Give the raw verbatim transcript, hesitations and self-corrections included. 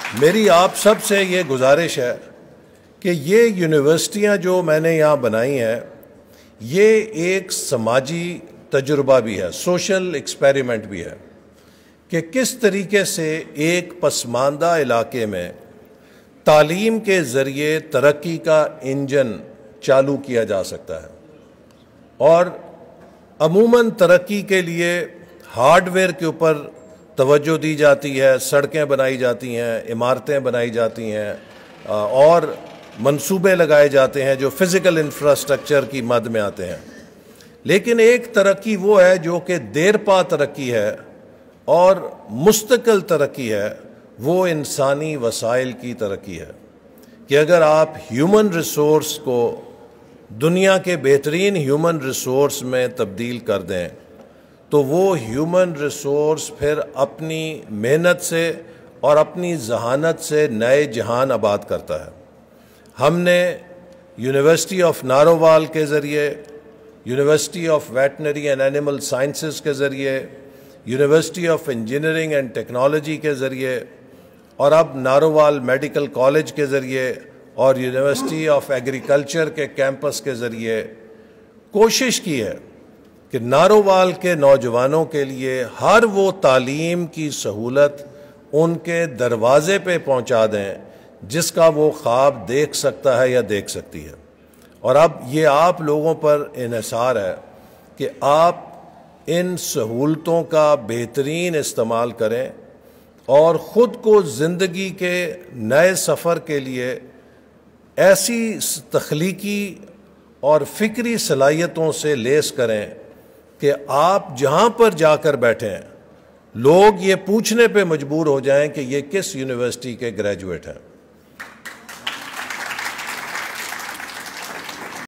میری آپ سب سے یہ گزارش ہے کہ یہ یونیورسٹیاں جو میں نے یہاں بنائی ہیں یہ ایک سماجی تجربہ بھی ہے، سوشل ایکسپیریمنٹ بھی ہے کہ کس طریقے سے ایک پسماندہ علاقے میں تعلیم کے ذریعے ترقی کا انجن چالو کیا جا سکتا ہے۔ اور عموماً ترقی کے لیے ہارڈ ویئر کے اوپر توجہ دی جاتی ہے، سڑکیں بنائی جاتی ہیں، عمارتیں بنائی جاتی ہیں اور منصوبے لگائے جاتے ہیں جو فزیکل انفراسٹرکچر کی مد میں آتے ہیں۔ لیکن ایک ترقی وہ ہے جو کہ دیر پا ترقی ہے اور مستقل ترقی ہے، وہ انسانی وسائل کی ترقی ہے کہ اگر آپ ہیومن ریسورس کو دنیا کے بہترین ہیومن ریسورس میں تبدیل کر دیں تو وہ ہیومن ریسورس پھر اپنی محنت سے اور اپنی ذہانت سے نئے جہان آباد کرتا ہے۔ ہم نے یونیورسٹی آف نارووال کے ذریعے، university of veterinary and animal sciences کے ذریعے، university of engineering and technology کے ذریعے اور اب نارووال میڈیکل کالج کے ذریعے اور یونیورسٹی آف ایگریکلچر کے کیمپس کے ذریعے کوشش کی ہے کہ نارووال کے نوجوانوں کے لیے ہر وہ تعلیم کی سہولت ان کے دروازے پہ پہنچا دیں جس کا وہ خواب دیکھ سکتا ہے یا دیکھ سکتی ہے۔ اور اب یہ آپ لوگوں پر انحصار ہے کہ آپ ان سہولتوں کا بہترین استعمال کریں اور خود کو زندگی کے نئے سفر کے لیے ایسی تخلیقی اور فکری صلاحیتوں سے لیس کریں کہ آپ جہاں پر جا کر بیٹھیں لوگ یہ پوچھنے پہ مجبور ہو جائیں کہ یہ کس یونیورسٹی کے گریجویٹ ہیں۔